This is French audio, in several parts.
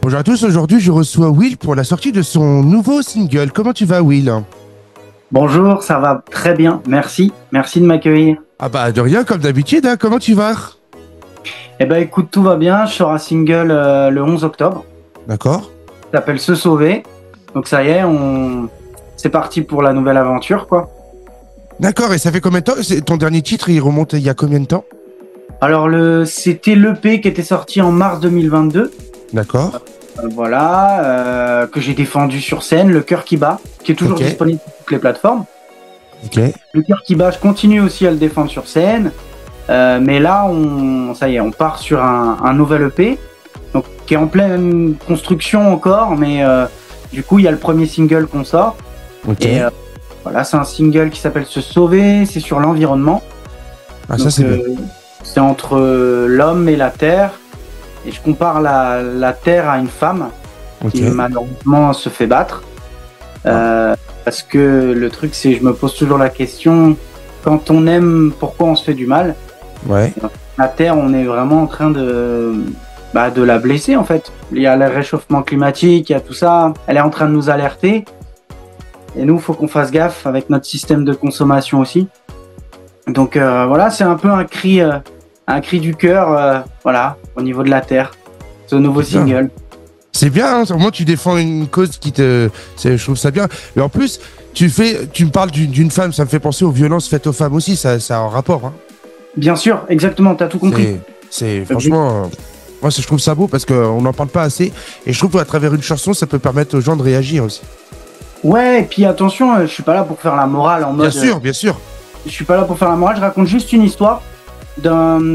Bonjour à tous, aujourd'hui je reçois Will pour la sortie de son nouveau single. Comment tu vas, Will? Bonjour, ça va très bien, merci. Merci de m'accueillir. Ah bah de rien, comme d'habitude, hein. Comment tu vas? Eh ben écoute, tout va bien, je sors un single le 11 octobre. D'accord. Ça s'appelle Se Sauver. Donc ça y est, c'est parti pour la nouvelle aventure, quoi. D'accord, et ça fait combien de temps? Ton dernier titre, il remonte il y a combien de temps? Alors c'était l'EP qui était sorti en mars 2022. D'accord. Voilà, que j'ai défendu sur scène, Le Cœur qui bat, qui est toujours Ok. disponible sur toutes les plateformes. Ok. Le Cœur qui bat, je continue aussi à le défendre sur scène. Mais là, ça y est, on part sur un nouvel EP, donc, qui est en pleine construction encore, mais du coup, il y a le premier single qu'on sort. Ok. Et voilà, c'est un single qui s'appelle Se Sauver, c'est sur l'environnement. Ah, ça Donc, c'est bien. c'est entre l'homme et la terre, et je compare la terre à une femme Ok. qui malheureusement se fait battre. Parce que le truc, c'est, je me pose toujours la question, quand on aime, pourquoi on se fait du mal? Ouais. La Terre, on est vraiment en train de la blesser, en fait. Il y a le réchauffement climatique, il y a tout ça. Elle est en train de nous alerter. Et nous, il faut qu'on fasse gaffe avec notre système de consommation aussi. Donc voilà, c'est un peu un cri du cœur, voilà, au niveau de la Terre. Ce nouveau C'est bien. single. C'est bien, hein. Au moins tu défends une cause je trouve ça bien. Et en plus, tu me parles d'une femme, ça me fait penser aux violences faites aux femmes aussi, ça a un rapport, hein. Bien sûr, exactement, t'as tout compris. Franchement, moi je trouve ça beau parce qu'on n'en parle pas assez. Et je trouve qu'à travers une chanson, ça peut permettre aux gens de réagir aussi. Ouais, et puis attention, je suis pas là pour faire la morale en mode. Bien sûr, bien sûr. Je suis pas là pour faire la morale, je raconte juste une histoire de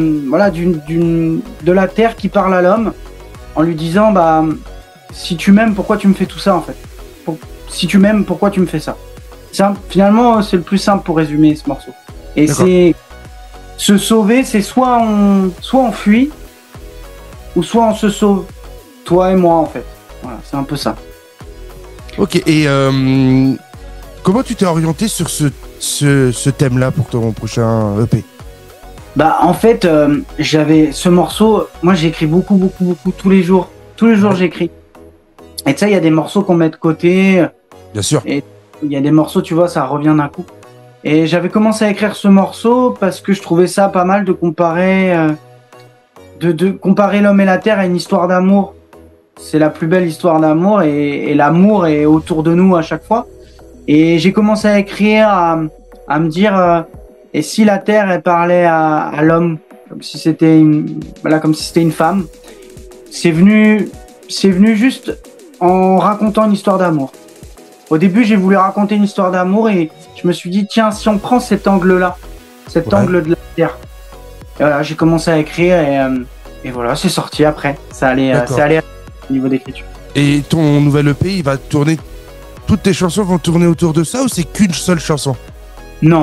la terre qui parle à l'homme en lui disant si tu m'aimes, pourquoi tu me fais tout ça en fait? Si tu m'aimes, pourquoi tu me fais ça? Finalement, c'est le plus simple pour résumer ce morceau. Et D'accord. c'est se sauver, c'est soit on fuit ou soit on se sauve, toi et moi en fait. Voilà, c'est un peu ça. Ok, et comment tu t'es orienté sur ce thème-là pour ton prochain EP? En fait, j'avais ce morceau, moi j'écris beaucoup, tous les jours. Tous les jours j'écris. Et tu sais, il y a des morceaux qu'on met de côté, Bien sûr. et il y a des morceaux, tu vois, ça revient d'un coup. Et j'avais commencé à écrire ce morceau parce que je trouvais ça pas mal de comparer, de comparer l'homme et la terre à une histoire d'amour. C'est la plus belle histoire d'amour et l'amour est autour de nous à chaque fois. Et j'ai commencé à écrire, à me dire, et si la terre elle parlait à l'homme, comme si c'était une femme. C'est venu juste en racontant une histoire d'amour. Au début, j'ai voulu raconter une histoire d'amour et je me suis dit, tiens, si on prend cet angle-là, cet angle de la terre. Et voilà, j'ai commencé à écrire et voilà, c'est sorti après. Ça allait au niveau d'écriture. Et ton nouvel EP, il va tourner. Toutes tes chansons vont tourner autour de ça ou c'est qu'une seule chanson? Non.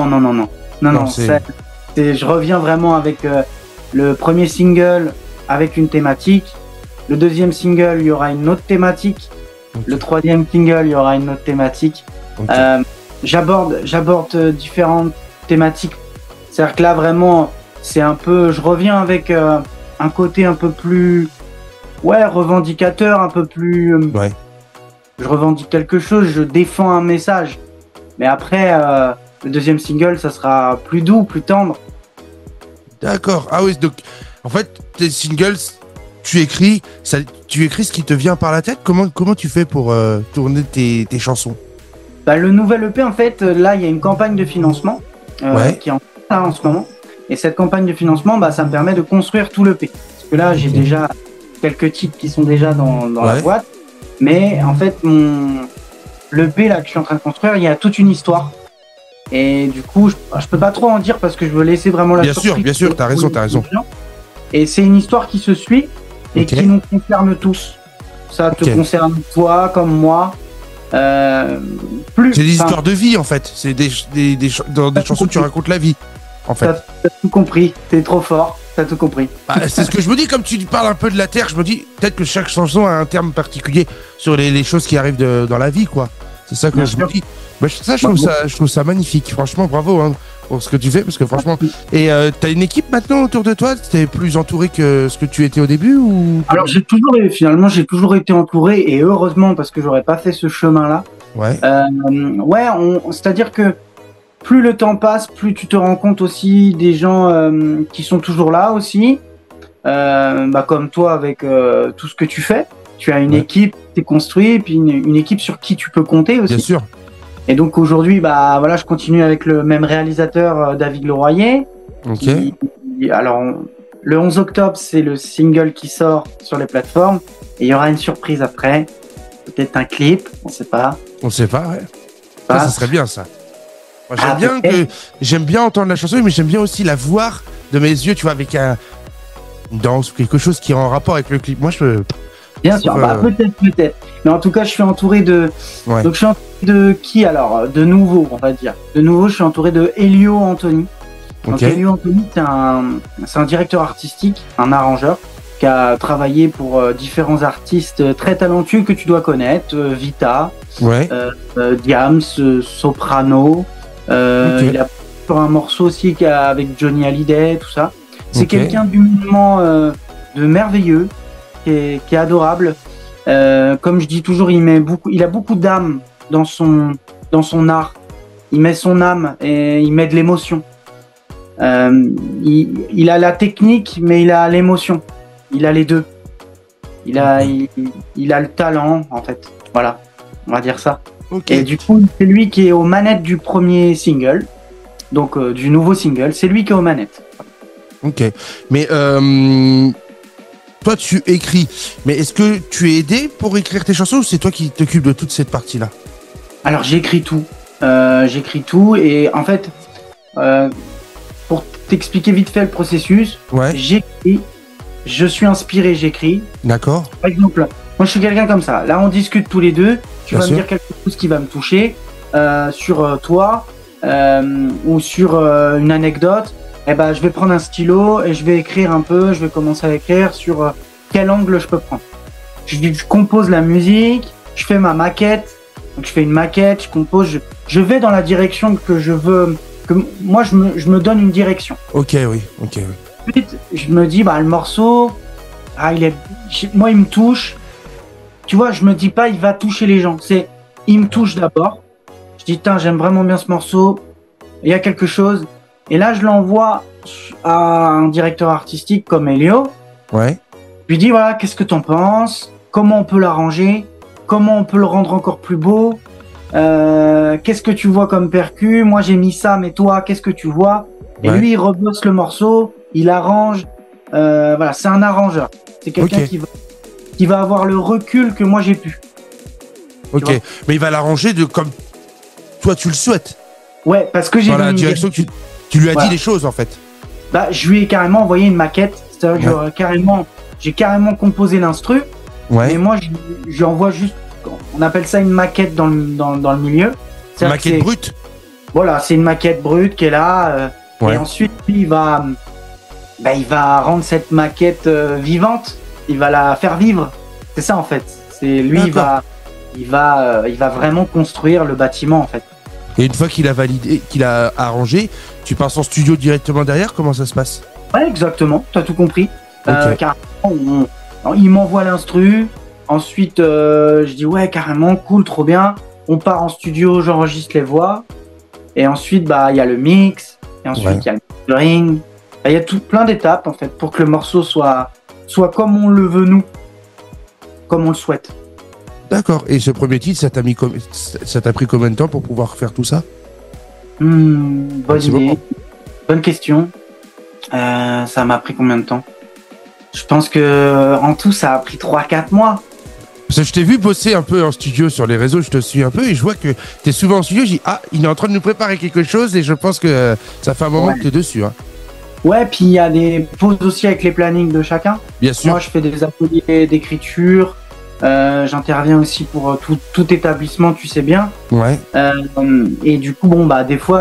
Je reviens vraiment avec le premier single avec une thématique. Le deuxième single, il y aura une autre thématique. Okay. Le troisième single, il y aura une autre thématique. Okay. J'aborde différentes thématiques. C'est-à-dire que là, vraiment, c'est un peu... Je reviens avec un côté un peu plus... Ouais, revendicateur, un peu plus... Ouais. Je revendique quelque chose, je défends un message. Mais après, le deuxième single, ça sera plus doux, plus tendre. D'accord. Ah oui, donc, en fait, tes singles... Tu écris ce qui te vient par la tête. Comment tu fais pour tourner tes chansons? Le nouvel EP, en fait, là, il y a une campagne de financement qui est en ce moment. Et cette campagne de financement, ça me permet de construire tout l'EP. Parce que là, j'ai déjà quelques titres qui sont déjà dans la boîte. Mais en fait, l'EP là, que je suis en train de construire, il y a toute une histoire. Et du coup, je peux pas trop en dire parce que je veux laisser vraiment la surprise. Bien sûr, t'as raison. Et c'est une histoire qui se suit et qui nous concerne tous. Ça te concerne toi comme moi. C'est des histoires de vie en fait. C'est dans des chansons tu racontes la vie en fait. T'as tout compris. T'es trop fort. T'as tout compris. C'est ce que je me dis, comme tu parles un peu de la terre, je me dis peut-être que chaque chanson a un terme particulier sur les choses qui arrivent dans la vie, quoi. C'est ça que je me dis. Ça, je trouve ça magnifique. Franchement, bravo, hein. pour ce que tu fais, parce que franchement. Et t'as une équipe maintenant autour de toi? T'es plus entouré que ce que tu étais au début ou? Alors finalement j'ai toujours été entouré et heureusement parce que j'aurais pas fait ce chemin-là. Ouais. Ouais, c'est-à-dire que plus le temps passe, plus tu te rends compte aussi des gens qui sont toujours là aussi. Comme toi avec tout ce que tu fais. Tu as une équipe, t'es construit, et puis une équipe sur qui tu peux compter aussi. Bien sûr. Et donc aujourd'hui, voilà, je continue avec le même réalisateur, David Leroyer. Ok. Alors, le 11 octobre, c'est le single qui sort sur les plateformes. Et il y aura une surprise après. Peut-être un clip, on sait pas. On sait pas, ouais. Ça serait bien, ça. Moi, j'aime bien entendre la chanson, mais j'aime bien aussi la voir de mes yeux, tu vois, avec une danse ou quelque chose qui est en rapport avec le clip. Moi, Bien sûr, peut-être. Mais en tout cas, je suis entouré de... Ouais. Donc, je suis entouré de qui, alors? De nouveau, on va dire. De nouveau, je suis entouré de Elio Anthony. Donc, Elio Anthony, c'est un directeur artistique, un arrangeur, qui a travaillé pour différents artistes très talentueux que tu dois connaître. Vita, Diams, Soprano. Il a fait un morceau aussi avec Johnny Hallyday, tout ça. C'est quelqu'un d'humainement de merveilleux, qui est adorable. Comme je dis toujours, il a beaucoup d'âme dans son art. Il met son âme et il met de l'émotion. Il a la technique, mais il a l'émotion. Il a les deux. Il a le talent, en fait. Voilà, on va dire ça. Et du coup, c'est lui qui est aux manettes du premier single. Donc, du nouveau single. C'est lui qui est aux manettes. Ok. Mais toi, tu écris. Mais est-ce que tu es aidé pour écrire tes chansons ou c'est toi qui t'occupes de toute cette partie-là? Alors, j'écris tout. Et en fait, pour t'expliquer vite fait le processus, j'écris, je suis inspiré, j'écris. D'accord. Par exemple, moi, je suis quelqu'un comme ça. Là, on discute tous les deux. Tu vas me dire quelque chose qui va me toucher sur toi ou sur une anecdote. Eh ben, je vais prendre un stylo et je vais écrire un peu. Je vais commencer à écrire sur quel angle je peux prendre. Je compose la musique, je fais ma maquette. Donc, je fais une maquette, je compose. Je vais dans la direction que je veux. Moi, je me donne une direction. Ok. Ensuite, je me dis, le morceau, moi, il me touche. Tu vois, je me dis pas, il va toucher les gens. Il me touche d'abord. Je dis, j'aime vraiment bien ce morceau. Il y a quelque chose. Et là, je l'envoie à un directeur artistique comme Elio. Ouais. Je lui dis, voilà, qu'est-ce que t'en penses? Comment on peut l'arranger? Comment on peut le rendre encore plus beau? Qu'est-ce que tu vois comme percu? Moi, j'ai mis ça, mais toi, qu'est-ce que tu vois? Et lui, il rebosse le morceau, il arrange. Voilà, c'est un arrangeur. C'est quelqu'un qui va avoir le recul que moi, j'ai pu. Ok, mais il va l'arranger comme toi, tu le souhaites. Ouais, parce que j'ai... Dans la direction que tu lui as dit les choses, en fait. Je lui ai carrément envoyé une maquette. C'est-à-dire que j'ai carrément composé l'instru. Ouais. Mais moi, je lui envoie juste... On appelle ça une maquette dans le milieu. Une maquette brute. Voilà, c'est une maquette brute qui est là. Et ensuite, lui, il va rendre cette maquette vivante. Il va la faire vivre. C'est ça, en fait. Lui, il va vraiment construire le bâtiment, en fait. Et une fois qu'il a validé, qu'il a arrangé, tu passes en studio directement derrière? Comment ça se passe? Ouais, exactement. Tu as tout compris. Carrément, il m'envoie l'instru. Ensuite, je dis ouais, carrément, cool, trop bien. On part en studio, j'enregistre les voix. Et ensuite, il y a le mix. Et ensuite, il y a le mastering. Il y a plein d'étapes, en fait, pour que le morceau soit comme on le veut, nous. Comme on le souhaite. D'accord. Et ce premier titre, ça t'a pris combien de temps pour pouvoir faire tout ça? Bonne idée. Bonne question. Ça m'a pris combien de temps? Je pense que en tout, ça a pris 3-4 mois. Parce que je t'ai vu bosser un peu en studio sur les réseaux, je te suis un peu et je vois que tu es souvent en studio. Je dis, il est en train de nous préparer quelque chose et je pense que ça fait un moment que tu es dessus. Hein. Ouais, puis il y a des pauses aussi avec les plannings de chacun. Bien sûr. Moi, je fais des ateliers d'écriture. J'interviens aussi pour tout établissement, tu sais bien. Ouais. Et du coup, des fois,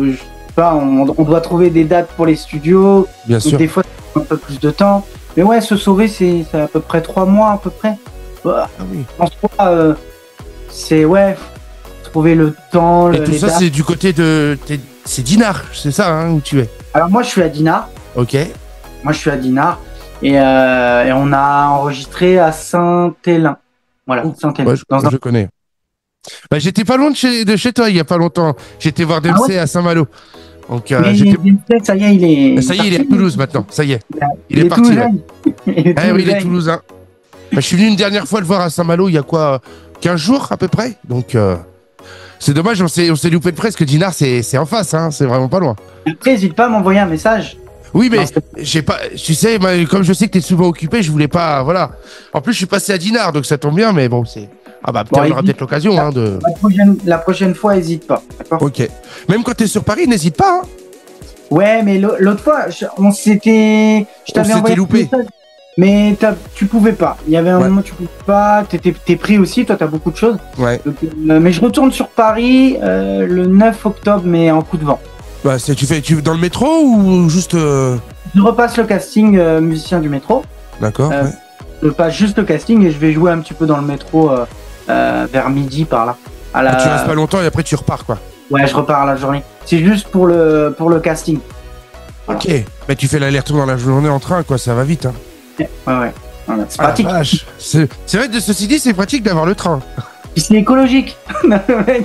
on doit trouver des dates pour les studios. Bien sûr. Des fois, c'est un peu plus de temps. Mais ouais, se sauver, c'est à peu près 3 mois, à peu près. Ah oui. En soi, c'est trouver le temps. Et tout ça, c'est du côté de. c'est Dinard, c'est ça hein, où tu es? Alors moi je suis à Dinard. Ok. Moi je suis à Dinard et on a enregistré à Saint-Hélin. Voilà, Saint-Hélin. Ouais, je connais. Bah, j'étais pas loin de chez toi il y a pas longtemps. J'étais voir Dempsey à Saint-Malo. Donc mais ça y est, il est à Toulouse maintenant. Ça y est. Il est parti. Ouais. Il est toulousain. Bah, je suis venu une dernière fois le voir à Saint-Malo il y a quoi 15 jours à peu près. Donc c'est dommage, on s'est loupé de près parce que Dinard c'est en face, hein, c'est vraiment pas loin. Après, n'hésite pas à m'envoyer un message. Oui, mais j'ai pas, tu sais, comme je sais que t'es souvent occupé, je voulais pas, voilà. En plus, je suis passé à Dinard, donc ça tombe bien, mais bon, c'est. Ah bah, on aura peut-être l'occasion, hein, de. La prochaine fois, n'hésite pas. D'accord. Ok. Même quand t'es sur Paris, n'hésite pas. Hein. Ouais, mais l'autre fois, on s'était. Je t'avais envoyé loupé. Mais tu pouvais pas. Il y avait un moment où tu pouvais pas. T'es pris aussi. Toi, t'as beaucoup de choses. Ouais. Donc, mais je retourne sur Paris le 9 octobre, mais en coup de vent. Bah, tu fais dans le métro ou juste. Je repasse le casting musicien du métro. D'accord. Ouais. Je passe juste le casting et je vais jouer un petit peu dans le métro vers midi par là. Tu restes pas longtemps et après tu repars quoi. Ouais, je repars la journée. C'est juste pour le casting. Voilà. Ok. Mais tu fais l'aller-retour dans la journée en train quoi, ça va vite. Hein. Ouais. C'est pratique. C'est vrai, de ceci dit, c'est pratique d'avoir le train. Puis c'est écologique. le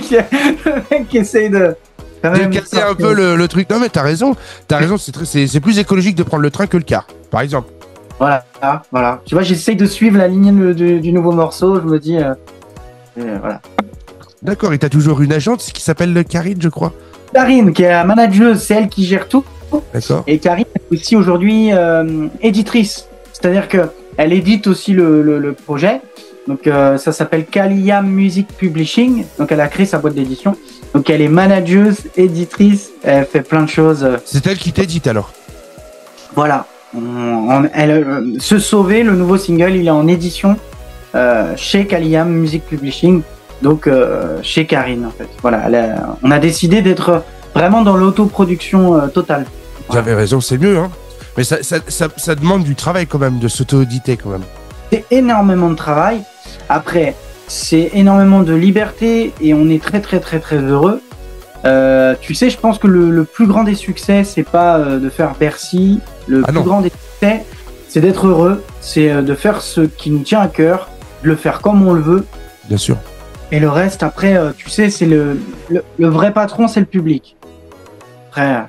mec essaye de casser un peu le truc. Non mais t'as raison. C'est plus écologique de prendre le train que le car, par exemple. Voilà. Tu vois, j'essaye de suivre la ligne du nouveau morceau. Je me dis, voilà. D'accord. Et t'as toujours une agente qui s'appelle Karine, je crois. Karine, qui est la manageuse, c'est elle qui gère tout. D'accord. Et Karine est aussi aujourd'hui éditrice. C'est-à-dire que elle édite aussi le projet. Donc ça s'appelle Kaliam Music Publishing. Donc elle a créé sa boîte d'édition. Donc elle est manageuse, éditrice. Elle fait plein de choses. C'est elle qui t'édite alors. Voilà. Se sauver, le nouveau single, il est en édition chez Kaliam Music Publishing. Donc chez Karine en fait. Voilà. On a décidé d'être vraiment dans l'autoproduction totale. Vous avez raison, c'est mieux, hein. Mais ça demande du travail quand même, de s'auto-éditer quand même. C'est énormément de travail. Après, c'est énormément de liberté et on est très très très très heureux. Tu sais, je pense que le plus grand des succès, c'est pas de faire Bercy. Le plus grand des succès, c'est d'être heureux. C'est de faire ce qui nous tient à cœur, de le faire comme on le veut. Bien sûr. Et le reste, après, tu sais, c'est le vrai patron, c'est le public. Après,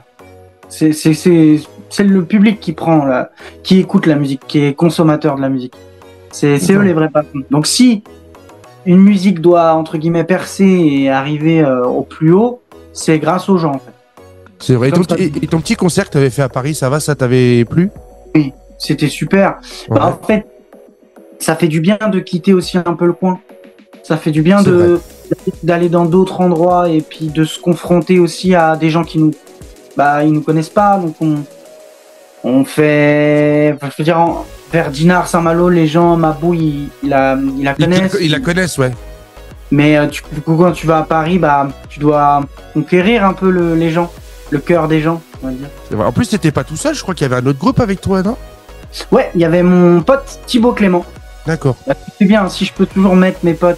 c'est le public qui prend qui écoute la musique, qui est consommateur de la musique. C'est eux les vrais patrons. Donc si une musique doit entre guillemets percer et arriver au plus haut, c'est grâce aux gens en fait. C'est vrai. Et ton petit concert que tu avais fait à Paris, ça t'avait plu? Oui, c'était super. Ouais. Bah, en fait, ça fait du bien de quitter aussi un peu le coin. Ça fait du bien d'aller dans d'autres endroits et puis de se confronter aussi à des gens qui ils nous connaissent pas, donc on fait, je veux dire, vers Dinard, Saint-Malo, les gens, Mabou, ils la connaissent. Ils la connaissent, ouais. Mais quand tu vas à Paris, tu dois conquérir un peu les gens, le cœur des gens, on va dire. C'est vrai. En plus, t'étais pas tout seul, je crois qu'il y avait un autre groupe avec toi, non? Ouais, il y avait mon pote Thibaut Clément. D'accord. C'est bien, si je peux toujours mettre mes potes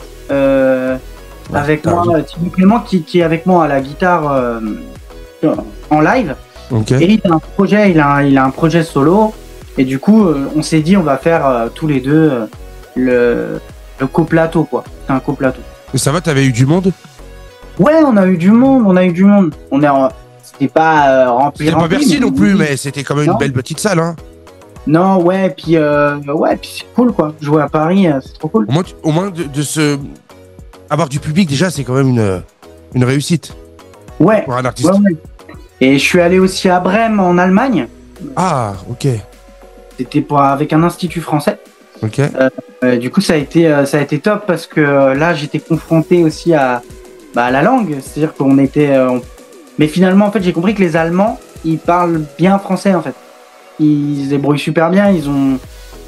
avec moi, Thibaut Clément qui est avec moi à la guitare en live. Okay. Et il a un projet solo. Et du coup, on s'est dit, on va faire tous les deux le coplateau, quoi. C'est un coplateau. Et ça va, t'avais eu du monde? Ouais, on a eu du monde. C'était pas rempli. C'était pas Bercy non plus, mais c'était quand même une belle petite salle, hein. Non, ouais, puis c'est cool, quoi. Jouer à Paris, c'est trop cool. Au moins avoir du public, déjà, c'est quand même une réussite. Ouais. Pour un artiste. Ouais. Et je suis allé aussi à Brême, en Allemagne. Ah, ok. C'était avec un institut français. Ok. Du coup, ça a été top parce que là, j'étais confronté aussi à la langue. C'est-à-dire qu'on était. Mais finalement, en fait, j'ai compris que les Allemands, ils parlent bien français, en fait. Ils se débrouillent super bien. En tout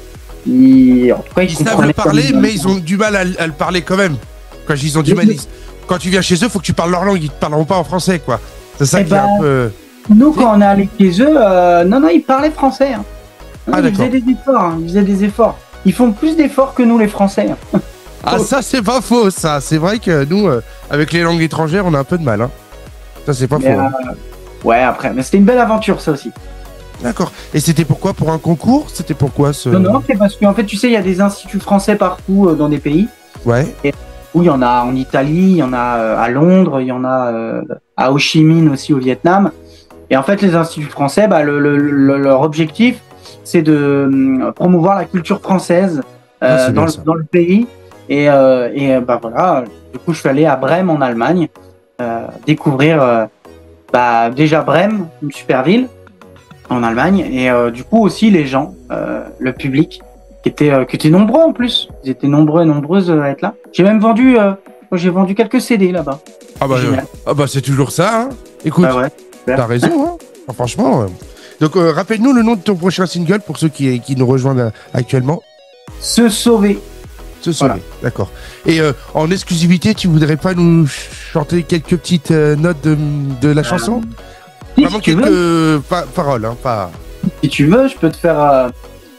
cas, ils savent le parler, mais ils ont du mal à le parler quand même. Quand ils ont du mal, quand tu viens chez eux, faut que tu parles leur langue. Ils te parleront pas en français, quoi. C'est ça qui est un peu. Nous, quand on est allé chez eux, non, ils parlaient français. Hein. Ils faisaient des efforts. Ils font plus d'efforts que nous, les Français. Ah, ça, c'est pas faux, ça. C'est vrai que nous, avec les langues étrangères, on a un peu de mal. Hein. Ça, c'est pas faux. Ouais, après, mais c'était une belle aventure, ça aussi. D'accord. Et c'était pourquoi? Pour un concours? C'était pourquoi ce... Non, c'est parce qu'en fait, tu sais, il y a des instituts français partout dans des pays. Ouais. Et où il y en a en Italie, il y en a à Londres, il y en a à Ho Chi Minh aussi au Vietnam. Et en fait, les instituts français, bah, leur objectif, c'est de promouvoir la culture française dans le pays. Et bah voilà, du coup, je suis allé à Brême en Allemagne découvrir bah, déjà Brême, une super ville en Allemagne, et du coup aussi les gens, le public, qui étaient nombreux en plus. Ils étaient nombreux et nombreuses à être là. J'ai même vendu quelques CD là-bas. Ah bah c'est toujours ça. Hein. Écoute, ouais, t'as raison. Hein. Enfin, franchement. Donc rappelle-nous le nom de ton prochain single pour ceux qui nous rejoignent actuellement. Se sauver. Se sauver, voilà. D'accord. Et en exclusivité, tu voudrais pas nous chanter quelques petites notes de la chanson? Vraiment si quelques paroles, hein, pas... Si tu veux, je peux te faire...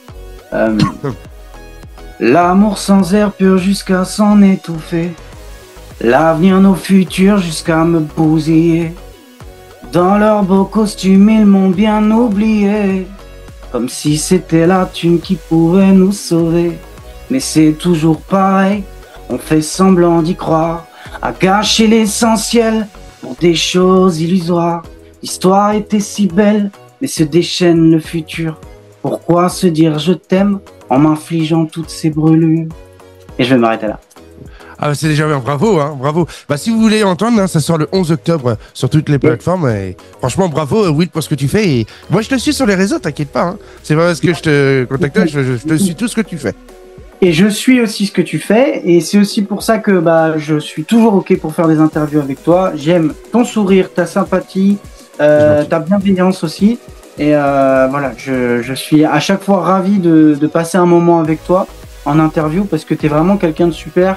L'amour sans air pur jusqu'à s'en étouffer. L'avenir, nos futurs jusqu'à me bousiller. Dans leurs beaux costumes, ils m'ont bien oublié. Comme si c'était la thune qui pouvait nous sauver. Mais c'est toujours pareil, on fait semblant d'y croire. À gâcher l'essentiel pour des choses illusoires. L'histoire était si belle, mais se déchaîne le futur. Pourquoi se dire je t'aime en m'infligeant toutes ces brûlures? Et je vais m'arrêter là. Ah, c'est déjà bien, bravo, hein, bravo. Bah, si vous voulez entendre, hein, ça sort le 11 octobre sur toutes les plateformes. Et franchement, bravo, Will, pour ce que tu fais. Et moi, je te suis sur les réseaux, t'inquiète pas. Hein. C'est pas parce que je te contacte, je te suis tout ce que tu fais. Et je suis aussi ce que tu fais. Et c'est aussi pour ça que bah, je suis toujours OK pour faire des interviews avec toi. J'aime ton sourire, ta sympathie, ta bienveillance aussi. Et voilà, je suis à chaque fois ravi de passer un moment avec toi en interview parce que tu es vraiment quelqu'un de super.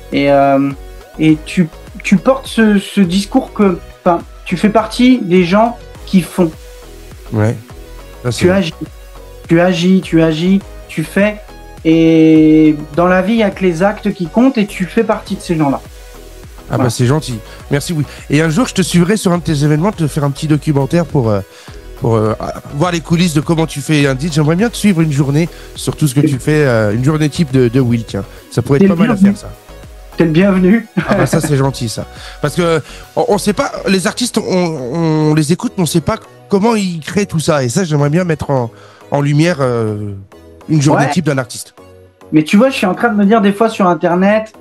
Et tu portes ce discours que tu fais partie des gens qui font. Ouais. Tu agis, tu fais. Et dans la vie, il n'y a que les actes qui comptent et tu fais partie de ces gens-là. Ah voilà. Bah c'est gentil. Merci, oui. Et un jour, je te suivrai sur un de tes événements, te faire un petit documentaire pour voir les coulisses de comment tu fais un dit. J'aimerais bien te suivre une journée sur tout ce que tu fais, une journée type de Will, tiens. Ça pourrait être pas mal à faire, ça. T'es le bienvenu. Ah bah ça, c'est gentil, ça. Parce que on sait pas, les artistes, on les écoute, mais on sait pas comment ils créent tout ça. Et ça, j'aimerais bien mettre en lumière une journée type d'un artiste. Mais tu vois, je suis en train de me dire des fois sur Internet,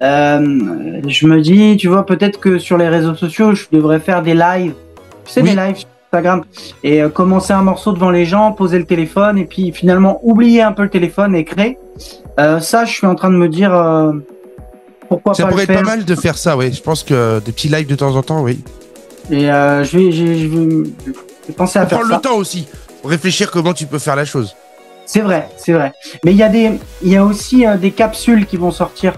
je me dis, tu vois, peut-être que sur les réseaux sociaux, je devrais faire des lives. Tu sais, des lives sur Instagram. Et commencer un morceau devant les gens, poser le téléphone, et puis finalement oublier un peu le téléphone et créer. Ça, je suis en train de me dire, pourquoi ça pas pourrait le faire. être pas mal de faire ça, oui. Je pense que des petits lives de temps en temps, oui. Et je vais penser à faire ça. Prendre le temps aussi, pour réfléchir comment tu peux faire la chose. C'est vrai, c'est vrai. Mais il y a aussi des capsules qui vont sortir.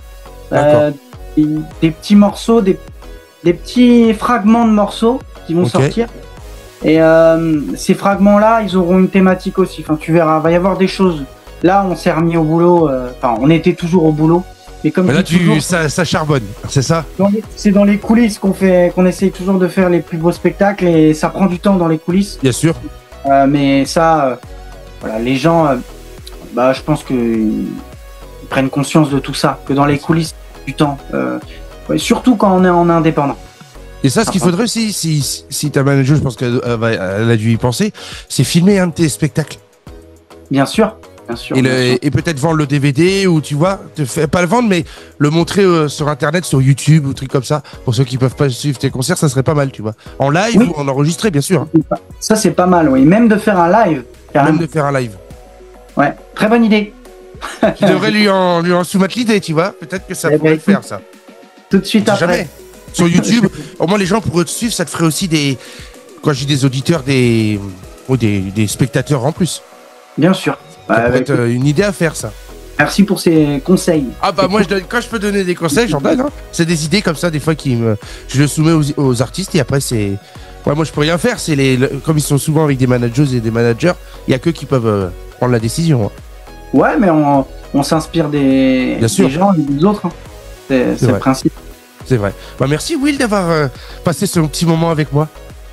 Des petits morceaux, des petits fragments de morceaux qui vont sortir. Et ces fragments-là, ils auront une thématique aussi. Enfin, tu verras, il va y avoir des choses. Là, on s'est remis au boulot. Enfin, on était toujours au boulot. Mais comme là, ça charbonne, c'est ça? C'est dans les coulisses qu'on essaye toujours de faire les plus beaux spectacles et ça prend du temps dans les coulisses. Bien sûr. Mais ça... Voilà, les gens, je pense qu'ils prennent conscience de tout ça, que dans les coulisses, du temps, surtout quand on est en indépendant. Et ça, ce qu'il faudrait aussi, si ta manager, je pense qu'elle a dû y penser, c'est filmer un de tes spectacles. Bien sûr. Et peut-être vendre le DVD, ou tu vois, pas le vendre, mais le montrer sur Internet, sur YouTube, ou trucs comme ça, pour ceux qui peuvent pas suivre tes concerts, ça serait pas mal, tu vois. En live ou en enregistré, bien sûr. Ça, c'est pas mal, oui. Même de faire un live. Même de faire un live. Ouais, très bonne idée. Tu devrais lui en soumettre l'idée, tu vois. Peut-être que ça pourrait le faire, ça. Tout de suite après. Jamais. Sur YouTube, au moins les gens pourraient te suivre, ça te ferait aussi quand je dis des auditeurs, des spectateurs en plus. Bien sûr. Ça pourrait être une idée à faire, ça. Merci pour ces conseils. Ah bah moi, quand je peux donner des conseils, j'en donne. Hein. C'est des idées comme ça, des fois, je le soumets aux artistes et après, c'est... Ouais, moi, je peux rien faire. Comme ils sont souvent avec des managers et des managers, il n'y a qu'eux qui peuvent prendre la décision. Hein. Ouais, mais on s'inspire des gens et des autres. Hein. C'est le principe. C'est vrai. Bah, merci, Will, d'avoir passé ce petit moment avec moi.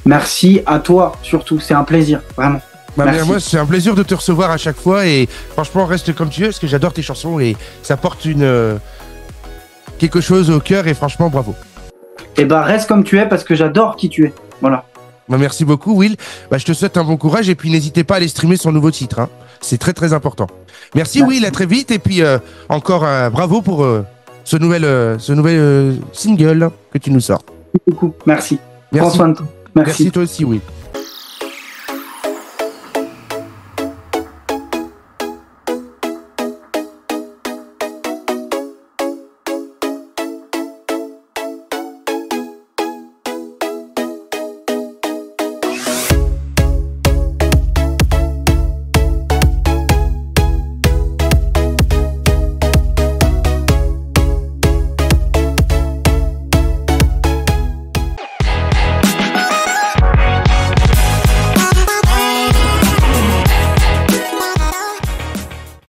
Merci à toi surtout, c'est un plaisir, vraiment. Bah, mais moi, c'est un plaisir de te recevoir à chaque fois et franchement, reste comme tu es parce que j'adore tes chansons et ça porte quelque chose au cœur et franchement, bravo. Et bah, reste comme tu es parce que j'adore qui tu es. Voilà. Bah, merci beaucoup, Will. Bah, je te souhaite un bon courage et puis n'hésitez pas à aller streamer son nouveau titre. Hein. C'est très, très important. Merci, Will. À très vite et puis encore bravo pour ce nouvel single que tu nous sors. Beaucoup. Merci. Merci. Prends soin de toi. Merci toi aussi, Will.